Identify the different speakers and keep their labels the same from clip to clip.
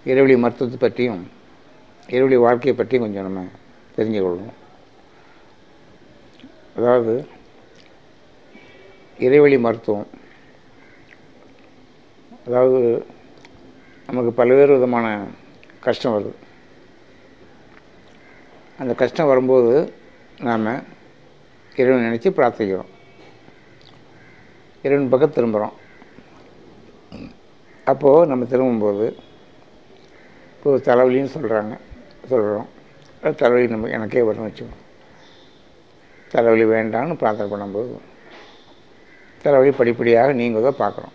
Speaker 1: இறைவழி மருத்துவத்தை பற்றியும் இறைவழி வாழ்க்கையை பற்றியும் கொஞ்சம் நம்ம தெரிஞ்சு கொள்வோம். அதாவது இறைவழி மருத்துவம், அதாவது நமக்கு பல்வேறு விதமான கஷ்டம் வருது. அந்த கஷ்டம் வரும்போது நாம் இறைவனை நினச்சி பிரார்த்திக்கிறோம், இறைவன் பக்கம் திரும்புகிறோம். அப்போது நம்ம திரும்பும்போது இப்போ தலைவலின்னு சொல்கிறோம். அது தலைவலி நம்ம எனக்கே வரும்னு வச்சுக்கோம். தலைவலி வேண்டாம்னு பிரார்த்தனை பண்ணும்போது தலைவலி படிப்படியாக நீங்குவதை பார்க்குறோம்.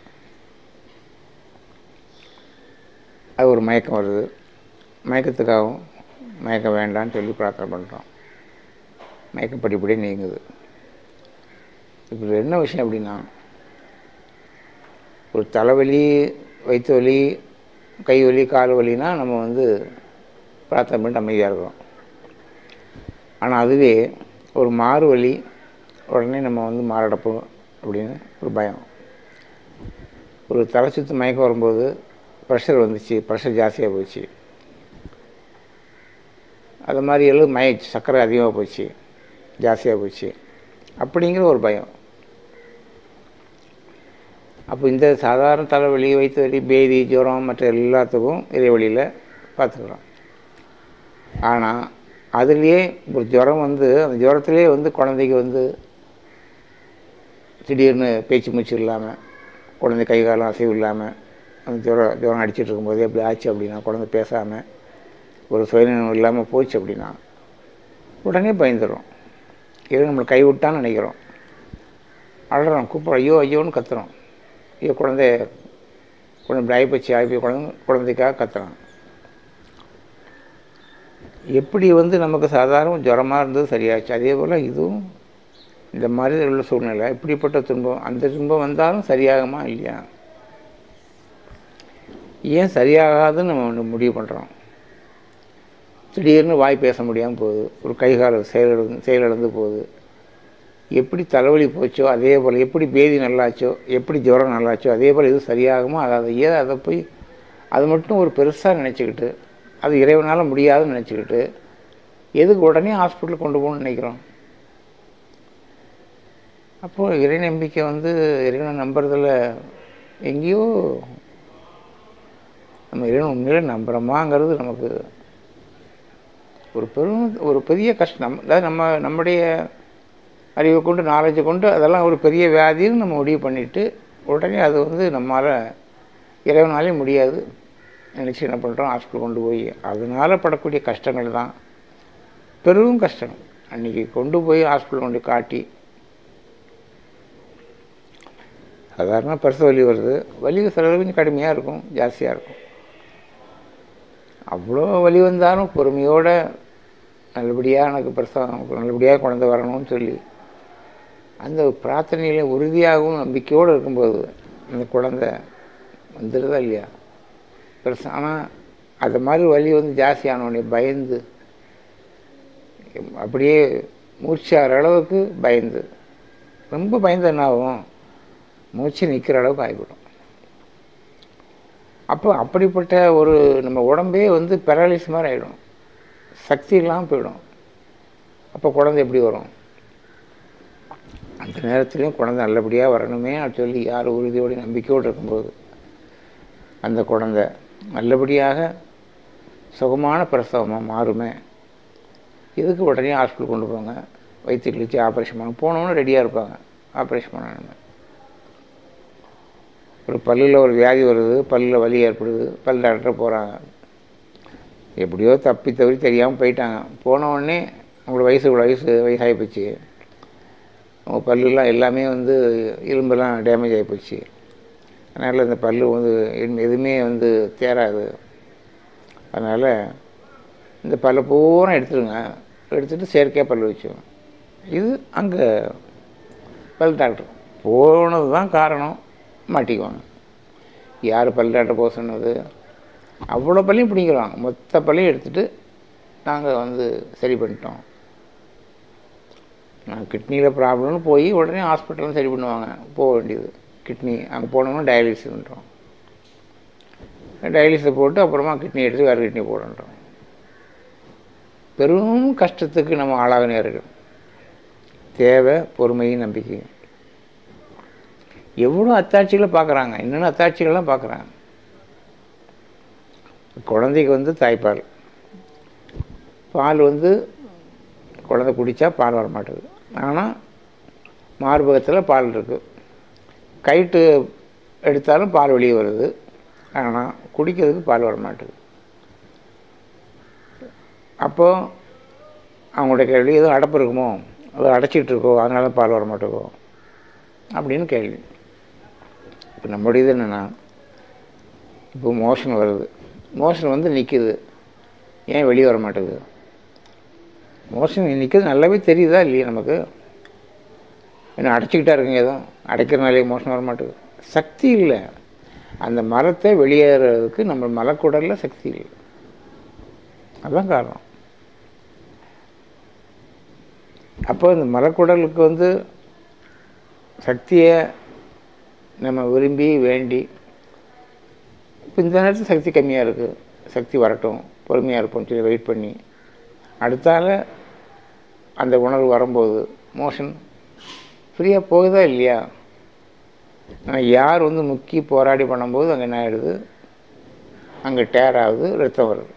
Speaker 1: அது ஒரு மயக்கம் வருது. மயக்கத்துக்காகவும் மயக்கம் வேண்டான்னு சொல்லி பிரார்த்தனை பண்ணுறோம். மயக்கம் படிப்படியாக நீங்குது. இப்போ என்ன விஷயம் அப்படின்னா, ஒரு தலைவலி, வயிற்று வலி, கை வலி, கால் வலினா நம்ம பிரார்த்தனை பண்ணிட்டு அமைதியாக இருக்கிறோம். ஆனால் அதுவே ஒரு மாறு வலி, உடனே நம்ம மாரடைப்போம் அப்படின்னு ஒரு பயம். ஒரு தலை சுற்று மயக்கம் வரும்போது ப்ரெஷர் வந்துச்சு, ப்ரெஷர் ஜாஸ்தியாக போச்சு, அது மாதிரி எல்லாம் சர்க்கரை அதிகமாக போச்சு, ஜாஸ்தியாக போச்சு அப்படிங்கிற ஒரு பயம். அப்போ இந்த சாதாரண தலைவலி, வயிற்று வலி, பேதி, ஜுரம் மற்ற எல்லாத்துக்கும் இறைவழியில் பார்த்துக்கிறோம். ஆனால் அதுலேயே ஒரு ஜுரம் அந்த ஜுரத்துலேயே குழந்தைக்கு திடீர்னு பேச்சு மூச்சு இல்லாமல், குழந்தை கை காலம் அசைவு இல்லாமல், அந்த ஜுரம் அடிச்சுட்டு இருக்கும்போதே எப்படி ஆச்சு அப்படின்னா, குழந்தை பேசாமல் ஒரு சுயநினைவு இல்லாமல் போச்சு அப்படின்னா உடனே பயந்துடும். இது நம்மளை கைவிட்டான்னு நினைக்கிறோம், அழுறோம், கூப்பிட்றோம், ஐயோ ஐயோன்னு கத்துறோம். ஐயோ குழந்தை இப்படி ஆகிப்போச்சு குழந்தைக்காக கத்துறோம். எப்படி நமக்கு சாதாரண ஜுரமாக இருந்தது சரியாச்சு, அதே போல் இதுவும் இந்த மாதிரி உள்ள சூழ்நிலை, இப்படிப்பட்ட துன்பம், அந்த துன்பம் வந்தாலும் சரியாகுமா இல்லையா? ஏன் சரியாகாதுன்னு நம்ம முடிவு பண்ணுறோம். திடீர்னு வாய் பேச முடியாமல் போகுது, ஒரு கைகால செயலிழந்து போகுது. எப்படி தலைவலி போச்சோ அதே போல், எப்படி பேதி நல்லாச்சோ, எப்படி ஜுரம் நல்லாச்சோ அதே போல் இது சரியாகுமா? அதாவது ஏன் அதை போய் அது மட்டும் ஒரு பெருசாக நினச்சிக்கிட்டு, அது இறைவனால் முடியாதுன்னு நினச்சிக்கிட்டு எதுக்கு உடனே ஹாஸ்பிட்டலுக்கு கொண்டு போகணும்னு நினைக்கிறோம்? அப்போது இறை நம்பிக்கை இறைவனை நம்புறதில் எங்கேயோ நம்ம இறைவன் உண்மையிலே நம்புகிறோமாங்கிறது நமக்கு ஒரு பெரிய கஷ்டம். அதாவது நம்முடைய அறிவை கொண்டு, நாலேஜை கொண்டு அதெல்லாம் ஒரு பெரிய வியாதின்னு நம்ம முடிவு பண்ணிவிட்டு உடனே அது நம்மளால் இறைவனாலே முடியாது நினச்சி என்ன பண்ணுறோம், ஹாஸ்பிட்டல் கொண்டு போய் அதனால் படக்கூடிய கஷ்டங்கள் தான் பெரும் கஷ்டம். அன்றைக்கி கொண்டு போய் ஹாஸ்பிட்டல் கொண்டு காட்டி, சாதாரண பிரசவ வலி வருது, வலி சில கொஞ்சம் கடுமையாக இருக்கும், ஜாஸ்தியாக இருக்கும். அவ்வளோ வலி வந்தாலும் பொறுமையோடு நல்லபடியாக எனக்கு பிரசவம், நல்லபடியாக குழந்தை வரணும்னு சொல்லி அந்த பிரார்த்தனையில் உறுதியாகவும் நம்பிக்கையோடு இருக்கும்போது அந்த குழந்தை வந்துடுதா இல்லையா? பெருசு. ஆனால் அது மாதிரி வலி ஜாஸ்தியானோடனே பயந்து அப்படியே மூச்சாகிற அளவுக்கு பயந்து, ரொம்ப பயந்து என்ன ஆகும், மூச்சு நிற்கிற அளவுக்கு ஆகிவிடும். அப்போ அப்படிப்பட்ட ஒரு நம்ம உடம்பே பெராலிஸ் மாதிரி ஆகிடும், சக்தி இல்லாமல் போயிடும். அப்போ குழந்தை எப்படி வரும்? அந்த நேரத்துலையும் குழந்தை நல்லபடியாக வரணுமே அப்படின்னு சொல்லி யார் உறுதியோடு நம்பிக்கையோடு இருக்கும்போது அந்த குழந்தை நல்லபடியாக சுகமான பிரசவமாக மாறுமே. இதுக்கு உடனே ஹாஸ்பிட்டல் கொண்டு போவாங்க, வயிற்று கிழிச்சு ஆப்ரேஷன் பண்ண போனோன்னு ரெடியாக இருப்பாங்க, ஆப்ரேஷன் பண்ணணும். ஒரு பல்லில் ஒரு வியாதி வருது, பல்லில் வலி ஏற்படுது, பல் டாக்டர் போகிறாங்க, எப்படியோ தப்பி தவறி தெரியாமல் போயிட்டாங்க. போனவுடனே அவங்களோட வயசாகி போச்சு, அவங்க பல்லுலாம் எல்லாமே எலும்பெல்லாம் டேமேஜ் ஆகி போச்சு, அதனால் இந்த பல்லு எதுவுமே தேராது, அதனால் இந்த பல்லை பூரா எடுத்துடுங்க, எடுத்துகிட்டு செயற்கையாக பல் வச்சோம். இது அங்கே பல் டாக்டர் போனது தான் காரணம், மாட்டிக்குவாங்க. யார் பல் டாக்டர் போக சொன்னது? அவ்வளோ பல்லையும் பிடிக்கிறாங்க, மொத்த பல்லையும் எடுத்துகிட்டு நாங்கள் சரி பண்ணிட்டோம். கிட்னியில் ப்ராப்ளம்னு போய் உடனே ஹாஸ்பிட்டலும் சரி பண்ணுவாங்க, போக வேண்டியது. கிட்னி அங்கே போனோம்னா டயாலிசிஸ் பண்ணுறோம். டயாலிசிஸை போட்டு அப்புறமா கிட்னி எடுத்து வேறு கிட்னி போடுன்றோம். பெரும் கஷ்டத்துக்கு நம்ம ஆளாக நேரிடும். தேவை பொறுமையும் நம்பிக்கையும். எவ்வளோ அத்தாட்சிகளை பார்க்குறாங்க, என்னென்ன அத்தாட்சிகள்லாம் பார்க்குறாங்க. குழந்தைக்கு தாய்ப்பால், பால் குழந்தை குடித்தா பால் வர மாட்டேங்குது. ஆனால் மார்பகத்தில் பால் இருக்குது. கயிட்டு எடுத்தாலும் பால் வெளியே வருது. ஆனால் குடிக்கிறதுக்கு பால் வர மாட்டேங்குது. அப்போது அவங்களுடைய கேள்வி, எதுவும் அடப்பு இருக்குமோ, அது அடைச்சிட்டு இருக்கோ, அதனால பால் வர மாட்டேங்கோ அப்படின்னு கேள்வி. இப்போ நம்முடையது என்னென்னா, இப்போ மோஷன் வருது, மோஷன் நிற்கிது, ஏன் வெளியே வர மாட்டேங்குது? மோஷன் நிற்கிறது நல்லாவே தெரியுதா இல்லையா நமக்கு? ஏன்னா அடைச்சிக்கிட்டா இருக்குங்க, எதுவும் அடைக்கிறனாலே மோஷன் வர மாட்டேங்குது. சக்தி இல்லை. அந்த மரத்தை வெளியேறதுக்கு நம்ம மலக்குடலில் சக்தி இல்லை. அதுதான் காரணம். அப்போ இந்த மலக்குடலுக்கு சக்தியை நம்ம விரும்பி வேண்டி, இப்போ இந்த நேரத்தில் சக்தி கம்மியாக இருக்குது, சக்தி வரட்டும், பொறுமையாக இருப்போம்னு சொல்லி வெயிட் பண்ணி அடுத்தால அந்த உணர்வு வரும்போது மோஷன் ஃப்ரீயாக போகுதா இல்லையா? ஆனால் யார் முக்கி போராடி பண்ணும்போது அங்கே என்ன ஆகிடுது? அங்கே டேர் ஆகுது, ரத்தம் வருது.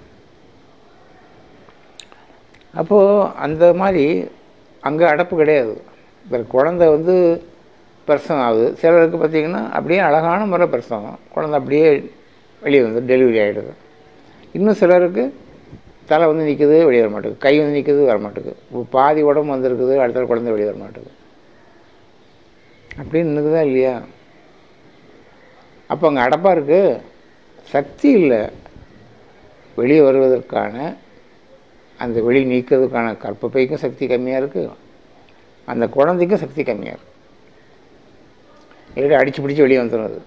Speaker 1: அப்போது அந்த மாதிரி அங்கே அடப்பு கிடையாது. இப்போ குழந்தை பிரசவம் ஆகுது. சிலருக்கு பார்த்திங்கன்னா அப்படியே அழகான முறை பிரசவம், குழந்தை அப்படியே வெளியே டெலிவரி ஆகிடுது. இன்னும் சிலருக்கு தலை நிற்குது, வெளியே வர மாட்டேங்குது, கை நிற்குது, வர மாட்டேங்குது, பாதி உடம்பு வந்திருக்குது, அடுத்த குழந்தை வெளியே வர மாட்டேங்குது. அப்படின்னு நின்றுக்குதா இல்லையா? அப்போ அங்கே அடப்பாக இருக்குது, சக்தி இல்லை. வெளியே வருவதற்கான அந்த வெளி நீக்கிறதுக்கான கற்பப்பைக்கும் சக்தி கம்மியாக இருக்குது, அந்த குழந்தைக்கும் சக்தி கம்மியாக இருக்குது. இல்லை அடித்து பிடிச்சி வெளியே வந்துடுறது.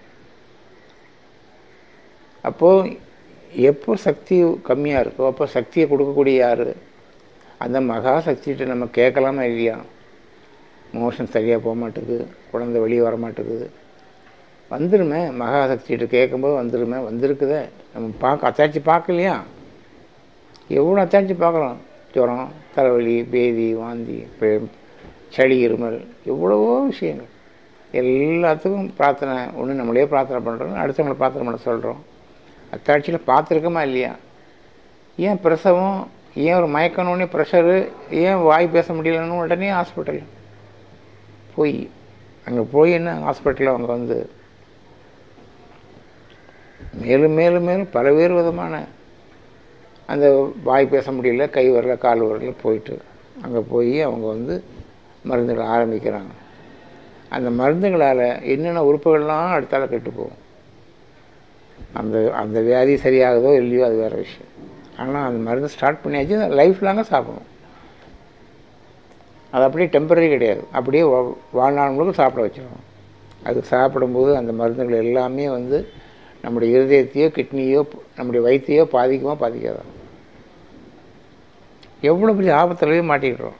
Speaker 1: அப்போது எப்போ சக்தி கம்மியாக இருக்கோ அப்போ சக்தியை கொடுக்கக்கூடிய யார்? அந்த மகா சக்திகிட்ட நம்ம கேட்கலாமா இல்லையா? மோஷன் சரியாக போக மாட்டேங்குது, குழந்தை வெளியே வர மாட்டேங்குது, வந்துடுமே. மகாசக்திகிட்ட கேட்கும்போது வந்துடுமே, வந்திருக்குதே. நம்ம அத்தாட்சி பார்க்கலையா? எவ்வளோ அத்தாட்சி பார்க்கலாம். ஜுரம், தலைவலி, பேதி, வாந்தி, சளி, இருமல், எவ்வளவோ விஷயங்கள். எல்லாத்துக்கும் பிரார்த்தனை. ஒன்று நம்மளே பிரார்த்தனை பண்ணுறோம், அடுத்தவங்களை பிரார்த்தனை பண்ண சொல்கிறோம். அத்தாட்சியில் பார்த்துருக்கோமா இல்லையா? ஏன் பிரசவம், ஏன் ஒரு மயக்கணுன்னே ப்ரெஷரு, ஏன் வாய் பேச முடியலன்னு உடனே ஹாஸ்பிட்டல் போய், அங்கே போய் என்ன ஹாஸ்பிட்டலில் அவங்க மேலும் மேலும் மேலும் பல்வேறு விதமான அந்த வாய் பேச முடியல, கை வரல, கால் வரல, போயிட்டு அங்கே போய் அவங்க மருந்துகளை ஆரம்பிக்கிறாங்க. அந்த மருந்துகளால் என்னென்ன உறுப்புகள்லாம் அடுத்தால கெட்டு போகும். அந்த அந்த வியாதி சரியாகுதோ இல்லையோ அது வேறு விஷயம். ஆனால் அந்த மருந்து ஸ்டார்ட் பண்ணியாச்சு, லைஃப் லாங்காக சாப்பிடணும். அது அப்படியே டெம்பரரி கிடையாது, அப்படியே வாழ்நாள் முழுக்க சாப்பிட வச்சிடணும். அது சாப்பிடும்போது அந்த மருந்துகள் எல்லாமே நம்முடைய இருதயத்தையோ கிட்னியோ நம்முடைய வயிற்றையோ பாதிக்குமா பாதிக்காதான்? எவ்வளோ பெரிய ஆபத்துலவே மாட்டிக்கிட்டுறோம்.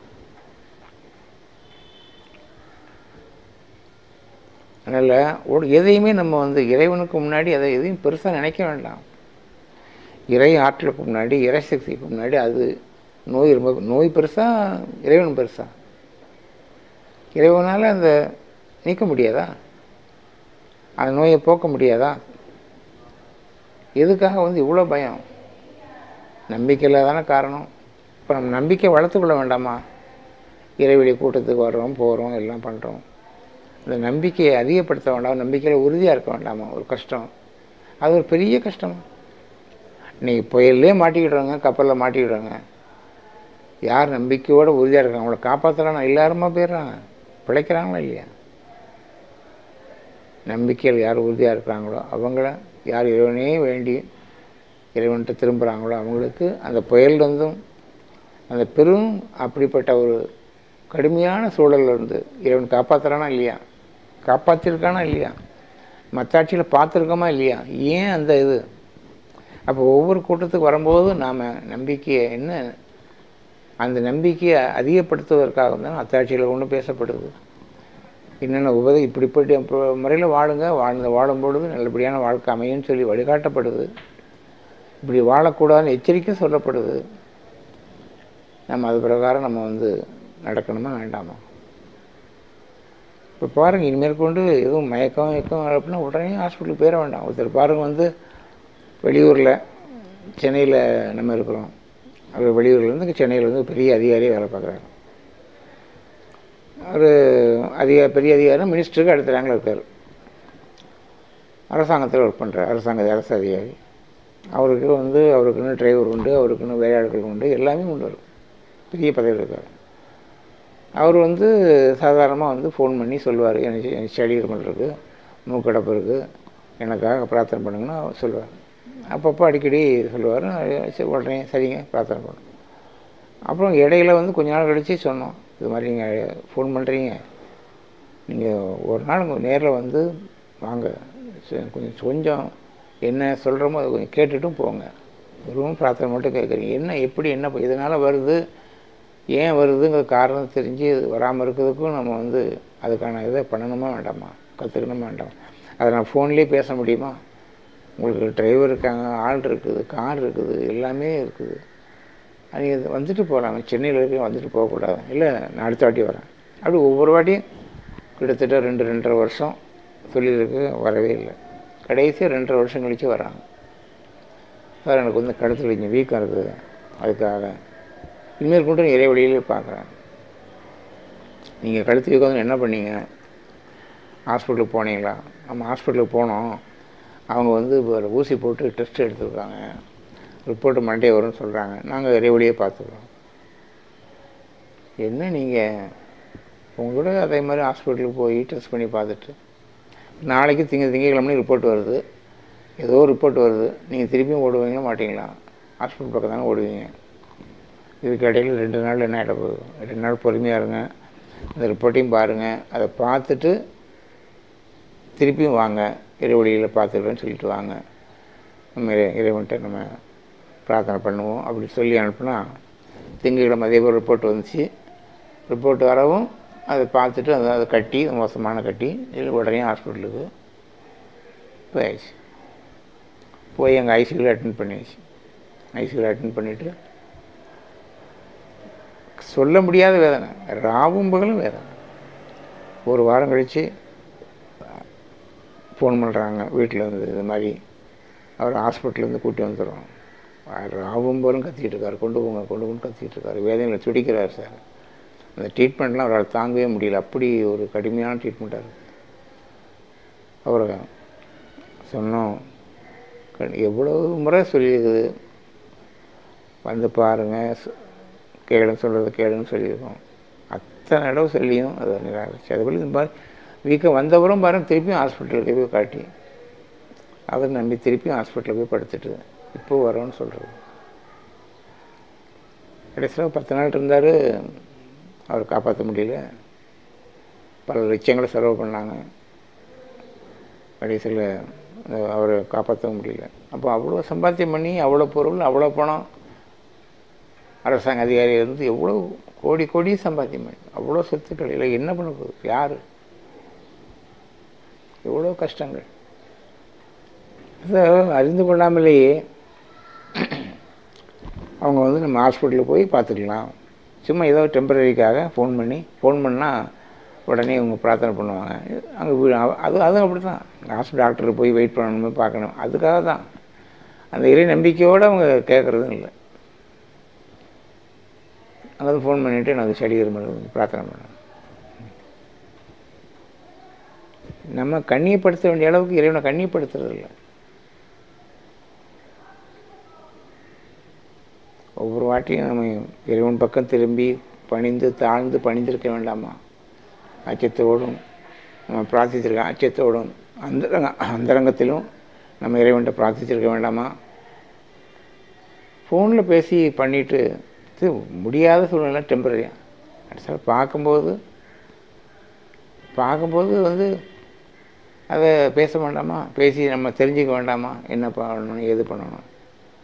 Speaker 1: அதனால் எதையுமே நம்ம இறைவனுக்கு முன்னாடி அதை எதையும் பெருசாக நினைக்க வேண்டாம். இறை ஆற்றலுக்கு முன்னாடி, இறை சக்திக்கு முன்னாடி அது நோய் ரொம்ப நோய் பெருசா, இறைவன் பெருசா? இறைவனால் அந்த நீக்க முடியாதா? அந்த நோயை போக்க முடியாதா? எதுக்காக இவ்வளோ பயம்? நம்பிக்கையில் தானே காரணம். இப்போ நம்ம நம்பிக்கை வளர்த்துக்கொள்ள வேண்டாமா? இறைவெளி கூட்டத்துக்கு வர்றோம், போகிறோம், எல்லாம் பண்ணுறோம். அந்த நம்பிக்கையை அதிகப்படுத்த வேண்டாம், நம்பிக்கையில் உறுதியாக இருக்க வேண்டாமா? ஒரு கஷ்டம், அது ஒரு பெரிய கஷ்டம். இன்றைக்கி புயல்லே மாட்டிக்கிடுறாங்க, கப்பலில் மாட்டிக்கிடுறாங்க. யார் நம்பிக்கையோடு உறுதியாக இருக்காங்க அவங்கள காப்பாற்றலாம், எல்லாருமா போயிடுறாங்க, பிழைக்கிறாங்களா இல்லையா? நம்பிக்கையில் யார் உறுதியாக இருக்கிறாங்களோ அவங்கள, யார் இறைவனே வேண்டி இறைவன்கிட்ட திரும்புகிறாங்களோ அவங்களுக்கு அந்த புயல் அந்த பெரும் அப்படிப்பட்ட ஒரு கடுமையான சூழலிருந்து இறைவன் காப்பாற்றுறானா இல்லையா? காப்பாற்றிருக்கானா இல்லையா? மற்றாட்சியில் பார்த்துருக்கோமா இல்லையா? ஏன் அந்த இது? அப்போ ஒவ்வொரு கூட்டத்துக்கு வரும்போது நாம் நம்பிக்கையை என்ன, அந்த நம்பிக்கையை அதிகப்படுத்துவதற்காக தான் அத்தாட்சியில் ஒன்று பேசப்படுது. என்னென்ன இப்படிப்பட்ட முறையில் வாழுங்க, வாழும்பொழுது நல்லபடியான வாழ்க்கை அமையும்னு சொல்லி வழிகாட்டப்படுது. இப்படி வாழக்கூடாதுன்னு எச்சரிக்கை சொல்லப்படுது. நம்ம அது பிரகாரம் நம்ம நடக்கணுமா வேண்டாமா? இப்போ பாருங்கள், இனிமேல் கொண்டு எதுவும் மயக்கம் அப்படின்னா உடனே ஹாஸ்பிட்டலுக்கு போயிட வேண்டாம். ஒருத்தர் பாருங்கள் வெளியூரில் சென்னையில் நம்ம இருக்கிறோம். அவர் வெளியூர்லேருந்து சென்னையில் பெரிய அதிகாரியாக வேலை பார்க்குறாரு. அவர் பெரிய அதிகாரி, மினிஸ்டருக்கு அடுத்த ரேங்கில் இருக்கார். அரசாங்கத்தில் ஒர்க் பண்ணுறார், அரசு அதிகாரி. அவருக்கு அவருக்குன்னு டிரைவர் உண்டு, அவருக்குன்னு வேலையாட்கள் உண்டு, எல்லாமே உண்டு. வரும் பெரிய பதவியில் இருக்கார். அவர் சாதாரணமாக ஃபோன் பண்ணி சொல்லுவார், எனக்கு ஸ்டடி இருக்குது, மூக்கடப்பு இருக்குது, எனக்காக பிரார்த்தனை பண்ணுங்கன்னா சொல்லுவார். அப்பப்போ அடிக்கடி சொல்லுவார். உடனே சரிங்க பிரார்த்தனை பண்ணும். அப்புறம் இடையில கொஞ்ச நாள் கழித்து சொன்னோம், இது மாதிரி நீங்கள் ஃபோன் பண்ணுறீங்க, நீங்கள் ஒரு நாள் உங்கள் நேரில் வாங்க, கொஞ்சம் என்ன சொல்கிறோமோ அதை கொஞ்சம் கேட்டுட்டும் போங்க. வெறும் பிரார்த்தனை மட்டும் கேட்குறீங்க, என்ன எப்படி என்ன இதனால் வருது, ஏன் வருதுங்கிற காரணம் தெரிஞ்சு வராமல் இருக்கிறதுக்கும் நம்ம அதுக்கான இதை பண்ணணுமா வேண்டாமா, கற்றுக்கணுமா வேண்டாமா? அதை நான் ஃபோன்லேயே பேச முடியுமா? உங்களுக்கு டிரைவர் இருக்காங்க, ஆள் இருக்குது, கார் இருக்குது, எல்லாமே இருக்குது. நீங்கள் வந்துட்டு போகலாங்க. சென்னையில் இருக்க வந்துட்டு போகக்கூடாது. இல்லை, நான் அடுத்த வாட்டி வரேன். அப்படி ஒவ்வொரு வாட்டியும் கிட்டத்தட்ட 2-2.5 வருஷம் சொல்லியிருக்கு, வரவே இல்லை. கடைசியாக 2.5 வருஷம் கழித்து வராங்க. சார், எனக்கு கழுத்தில் கொஞ்சம் வீக்கம் இருக்குது, அதுக்காக இனிமேல் கொண்டு இறைவழியிலே பார்க்குறேன். நீங்கள் கழுத்து வீக்கம் என்ன பண்ணீங்க? ஹாஸ்பிட்டலுக்கு போனீங்களா? நம்ம ஹாஸ்பிட்டலுக்கு போனோம். அவங்க இப்போ ஊசி போட்டு டெஸ்ட் எடுத்துருக்காங்க, ரிப்போர்ட்டு மண்டே வரும்னு சொல்கிறாங்க. நாங்கள் இறைவழியே பார்த்துக்குறோம். என்ன நீங்கள் உங்களோட அதே மாதிரி ஹாஸ்பிட்டலுக்கு போய் டெஸ்ட் பண்ணி பார்த்துட்டு நாளைக்கு திங்கக்கிழமை ரிப்போர்ட் வருது, ஏதோ ரிப்போர்ட் வருது, நீங்கள் திருப்பியும் ஓடுவீங்களா மாட்டிங்களா? ஹாஸ்பிட்டல் பக்கம் தானே ஓடுவீங்க. இதுக்கு இடையில் 2 நாள் என்ன ஆகிட போகுது? 2 நாள் பொறுமையாக இருங்க, அந்த ரிப்போர்ட்டையும் பாருங்கள். அதை பார்த்துட்டு திருப்பியும் வாங்க, இறைவழியில் பார்த்துக்கிறேன்னு சொல்லிட்டு வாங்க, நம்ம இறைவன்கிட்ட நம்ம பிரார்த்தனை பண்ணுவோம் அப்படி சொல்லி அனுப்புனா, திங்கக்கிழமை அதே போல் ரிப்போர்ட் வந்துச்சு. ரிப்போர்ட் வரவும் அதை பார்த்துட்டு அதை கட்டி, மோசமான கட்டி, இல்லை உடனே ஹாஸ்பிட்டலுக்கு போயாச்சு. போய் எங்கள் ஐசியூவில் அட்மிட் பண்ணியாச்சு. ஐசியூவில் அட்மிட் பண்ணிவிட்டு சொல்ல முடியாத வேதனை, ராவும் பகலும் வேதனை. ஒரு வாரம் கழித்து ஃபோன் பண்ணுறாங்க வீட்டில் இது மாதிரி அவர் ஹாஸ்பிட்டலேருந்து கூட்டி வந்துடுறோம். ராவும் பகலும் கத்திக்கிட்டு இருக்கார், கொண்டு போங்க கத்திக்கிட்டு இருக்கார், வேதனையில் துடிக்கிறார் சார். அந்த ட்ரீட்மெண்ட்லாம் அவரால் தாங்கவே முடியல, அப்படி ஒரு கடுமையான ட்ரீட்மெண்ட்டாக இருக்குது. அவரை சொன்னோம், எவ்வளோ முறை சொல்லியிருக்குது, பாருங்கள், கேளுன்னு சொல்கிறது கேளுன்னு சொல்லியிருக்கோம். அத்தனை தடவை சொல்லியும் அதை நிராகரிச்சு. அதுபோல் இந்த மாதிரி வீக்கம் வந்தவரும் பாருங்கள், திருப்பியும் ஹாஸ்பிட்டலுக்கு போய் காட்டி அவர் நம்பி திருப்பியும் ஹாஸ்பிட்டலுக்கு போய் படுத்துட்டு இப்போ வரோன்னு சொல்கிறது. கடைசியில் 10 நாள் இருந்தார், அவர் காப்பாற்ற முடியல. பல லட்சங்களை செலவு பண்ணாங்க, கடைசியில் அவரை காப்பாற்ற முடியல. அப்போ அவ்வளோ சம்பாத்தியம் பண்ணி, அவ்வளோ பொருள், அவ்வளோ பணம், அரசாங்க அதிகாரி எவ்வளோ கோடி சம்பாத்தியம் பண்ணி, அவ்வளோ சொத்துக்கள் இல்லை, என்ன பண்ண போகுது? யார்? எவ்வளோ கஷ்டங்கள். அதை அறிந்து கொள்ளாமலேயே அவங்க நம்ம ஹாஸ்பிட்டலுக்கு போய் பார்த்துக்கலாம். சும்மா ஏதோ டெம்பரரிக்காக ஃபோன் பண்ணால் உடனே இவங்க பிரார்த்தனை பண்ணுவாங்க. அங்கே அதுவும் அப்படி தான். ஹாஸ்பிட்டல் டாக்டர் போய் வெயிட் பண்ணணுமே, பார்க்கணும், அதுக்காக தான். அந்த இறை நம்பிக்கையோடு அவங்க கேட்குறதும் இல்லை. அங்கே ஃபோன் பண்ணிவிட்டு எனக்கு செடிகிற மாதிரி பிரார்த்தனை பண்ணணும். நம்ம கண்ணியப்படுத்த வேண்டிய அளவுக்கு இறைவனை கண்ணியப்படுத்துறது இல்லை. ஒவ்வொரு வாட்டியும் நம்ம இறைவன் பக்கம் திரும்பி தாழ்ந்து பணிந்திருக்க வேண்டாமா? அச்சத்தோடும் நம்ம பிரார்த்திச்சிருக்க, அச்சத்தோடும் அந்தரங்கத்திலும் நம்ம இறைவன்கிட்ட பிரார்த்திச்சிருக்க வேண்டாமா? ஃபோனில் பேசி பண்ணிவிட்டு முடியாத சூழ்நிலை டெம்பரரியாக கடைசியாக பார்க்கும்போது அதை பேச வேண்டாமா? பேசி நம்ம தெரிஞ்சுக்க வேண்டாமா? என்ன பண்ணணும், ஏது பண்ணணும்?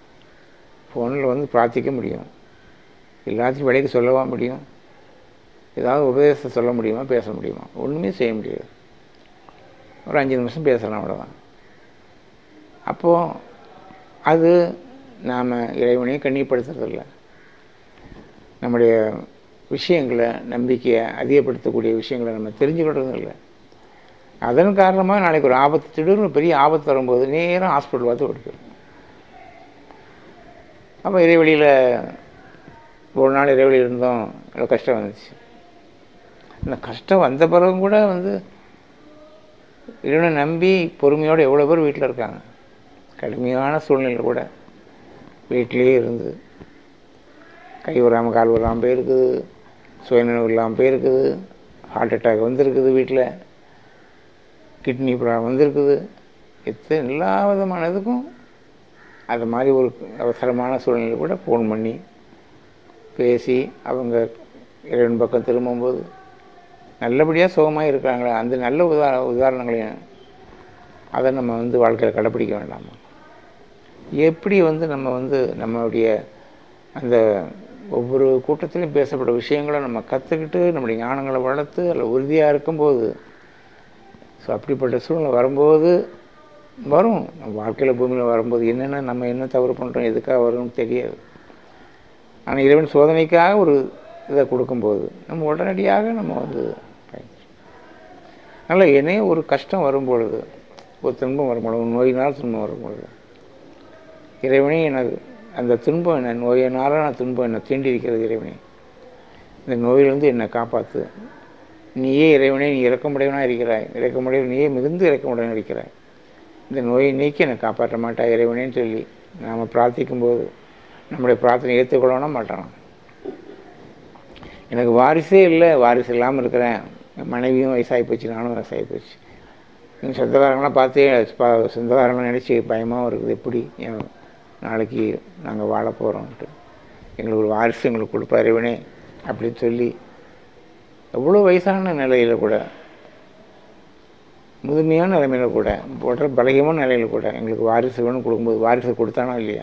Speaker 1: ஃபோனில் பிரார்த்திக்க முடியும், எல்லாத்தையும் விலைக்கு சொல்லவா முடியும்? ஏதாவது உபதேசத்தை சொல்ல முடியுமா, பேச முடியுமா? ஒன்றுமே செய்ய முடியாது. ஒரு 5 நிமிஷம் பேசலாம், அவ்வளோதான். அப்போது அது நாம் இறைவனையும் கண்ணியப்படுத்துறதில்ல, நம்முடைய விஷயங்களை, நம்பிக்கையை அதிகப்படுத்தக்கூடிய விஷயங்களை நம்ம தெரிஞ்சுக்கிட்டதும் இல்லை. அதன் காரணமாக நாளைக்கு ஒரு ஆபத்து, திடீர்னு பெரிய ஆபத்து வரும்போது நேரம் ஹாஸ்பிட்டல் பார்த்து ஓடிக்கும். அப்போ இறைவழியில் ஒரு நாள் இறைவழி இருந்தோம், எவ்வளோ கஷ்டம் வந்துச்சு. அந்த கஷ்டம் வந்த பிறகும் கூட இறைவனை நம்பி பொறுமையோடு எவ்வளோ பேர் வீட்டில் இருக்காங்க. கடுமையான சூழ்நிலையில் கூட வீட்டிலே இருந்து கை வராமல் கால் வராமல் போயிருக்குது, சுயநினைவு இல்லாமல் போயிருக்குது, ஹார்ட் அட்டாக் வந்திருக்குது, வீட்டில் கிட்னி ப்ராப்ளம் வந்திருக்குது. எல்லா விதமான இதுக்கும் அது மாதிரி ஒரு அவசரமான சூழ்நிலை கூட ஃபோன் பண்ணி பேசி அவங்க இறைவன் பக்கம் திரும்பும்போது நல்லபடியாக சுகமாக இருக்கிறாங்களே, அந்த நல்ல உதாரணங்களையும் அதை நம்ம வாழ்க்கையில் கடைப்பிடிக்க வேண்டாமா? எப்படி நம்ம நம்மளுடைய அந்த ஒவ்வொரு கூட்டத்திலையும் பேசப்பட்ட விஷயங்களை நம்ம கற்றுக்கிட்டு நம்முடைய ஞானங்களை வளர்த்து அதில் உறுதியாக இருக்கும்போது, ஸோ அப்படிப்பட்ட சூழ்நிலை வரும்போது வரும். நம்ம வாழ்க்கையில் பூமியில் வரும்போது என்னென்ன நம்ம என்ன தவறு பண்ணுறோம், எதுக்காக வரும்னு தெரியாது. ஆனால் இறைவன் சோதனைக்காக ஒரு இதை கொடுக்கும்போது நம்ம உடனடியாக நம்ம அதனால் என்னையே ஒரு கஷ்டம் வரும்பொழுது, ஒரு துன்பம் வரும்பொழுது, நோயினால் துன்பம் வரும்பொழுது, இறைவனே எனக்கு அந்த துன்பம் என்ன, நோயினால் நான் துன்பம் என்னை தீண்டிருக்கிறது, இறைவனே இந்த நோயிலிருந்து என்னை காப்பாற்று, நீயே இறைவனே, நீ இறக்கமுடையவனாக இருக்கிறாய், இறக்கமுடையவன் நீயே மிகுந்து இறக்கமுடையவன் இருக்கிறாய், இந்த நோயை நீக்கி என்னை காப்பாற்ற மாட்டாய் இறைவனேன்னு சொல்லி நாம் பிரார்த்திக்கும்போது நம்முடைய பிரார்த்தனை ஏற்றுக்கொள்ளணும் மாட்டான். எனக்கு வாரிசே இல்லை, வாரிசு இல்லாமல் இருக்கிறேன், என் மனைவியும் வயசாகி போச்சு, நானும் வயசாகி போச்சு, எங்கள் சொந்தக்காரங்களாம் பார்த்தே சொந்தக்காரங்களாம் நினச்சி பயமாகவும் இருக்குது, எப்படி நாளைக்கு நாங்கள் வாழ போகிறோன்ட்டு, எங்களுக்கு ஒரு வாரிசு எங்களுக்கு கொடுப்பா இறைவனே அப்படின்னு சொல்லி எவ்வளோ வயசான நிலையில் கூட, முதுமையான நிலைமையில் கூட, உடல் பலகீனமான நிலையில் கூட எங்களுக்கு வாரிசு வேணும் கொடுக்கும்போது வாரிசு கொடுத்தானோ இல்லையா?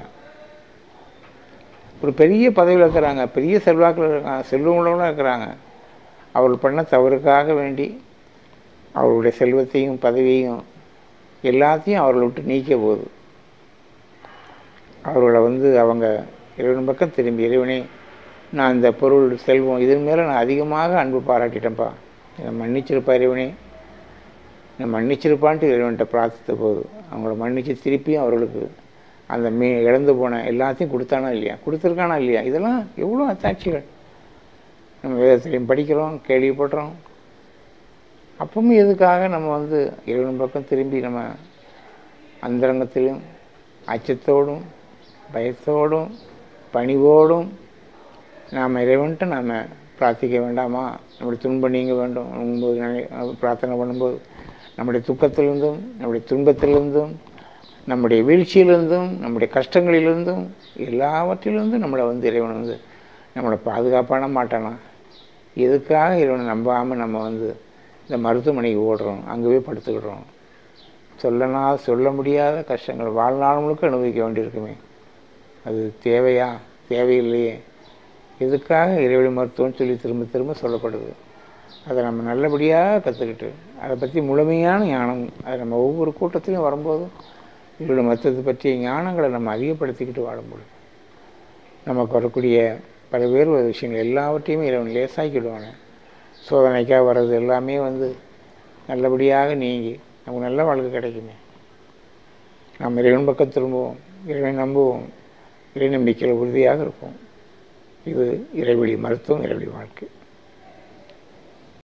Speaker 1: ஒரு பெரிய பதவியில் இருக்கிறாங்க, பெரிய செல்வாக்கில் இருக்காங்க, செல்வங்களோடு இருக்கிறாங்க, அவர்கள் பண்ண தவறுக்காக வேண்டி அவர்களுடைய செல்வத்தையும் பதவியையும் எல்லாத்தையும் அவர்களை விட்டு நீக்க போகுது. அவர்களை அவங்க இறைவன் பக்கம் திரும்பி, இறைவனே நான் இந்த பொருள் செல்வம் இதன் மேலே நான் அதிகமாக அன்பு பாராட்டிட்டேன்ப்பா, என்னை மன்னிச்சிருப்பா இறைவனே, என்னை மன்னிச்சிருப்பான்ட்டு இறைவன்கிட்ட பிரார்த்தித்த போது அவங்கள மன்னித்து திருப்பியும் அவர்களுக்கு அந்த இழந்து போன எல்லாத்தையும் கொடுத்தானா இல்லையா, கொடுத்துருக்கானா இல்லையா? இதெல்லாம் எவ்வளோ அத்தாட்சிகள் நம்ம வேதத்திலையும் படிக்கிறோம், கேள்விப்படுறோம். அப்பவும் எதுக்காக நம்ம இறைவன் பக்கம் திரும்பி நம்ம அந்தரங்கத்திலும் அச்சத்தோடும் பயத்தோடும் பணிவோடும் நாம் இறைவன்ட்டு நாம் பிரார்த்திக்க வேண்டாமா? நம்முடைய துன்பம் நீங்க வேண்டும் பிரார்த்தனை பண்ணும்போது நம்முடைய துக்கத்திலிருந்தும் நம்முடைய துன்பத்திலிருந்தும் நம்முடைய வீழ்ச்சியிலிருந்தும் நம்முடைய கஷ்டங்களிலிருந்தும் எல்லாவற்றிலிருந்தும் நம்மளை இறைவன் நம்மளை பாதுகாப்பான மாட்டானா? எதுக்காக இறைவனை நம்பாமல் நம்ம இந்த மருத்துவமனைக்கு ஓடுறோம், அங்கேயே படுத்துக்கிடுறோம், சொல்ல முடியாத கஷ்டங்கள் வாழ்நாள் முழுக்க அனுபவிக்க வேண்டியிருக்குமே, அது தேவையா? தேவையில்லையே. எதுக்காக இறைவழி மருத்துவம்னு சொல்லி திரும்ப திரும்ப சொல்லப்படுது. அதை நம்ம நல்லபடியாக கற்றுக்கிட்டு அதை பற்றி முழுமையான ஞானம் அதை நம்ம ஒவ்வொரு கூட்டத்திலையும் வரும்போதும் இவரோட மருத்துவத்தை பற்றிய ஞானங்களை நம்ம அதிகப்படுத்திக்கிட்டு வாழும்போது நமக்கு வரக்கூடிய பல்வேறு விஷயங்கள் எல்லாவற்றையுமே இறைவன் லேசாக்கிடுவாங்க. சோதனைக்காக வர்றது எல்லாமே நல்லபடியாக நீங்கி நமக்கு நல்ல வாழ்க்கை கிடைக்குமே. நாம் இறைவன் பக்கம் திரும்புவோம், இறைவனை நம்புவோம், இறை நம்பிக்கையில் உறுதியாக இருப்போம். இது இறைவழி மருத்துவம், இறைவழி வாழ்க்கை.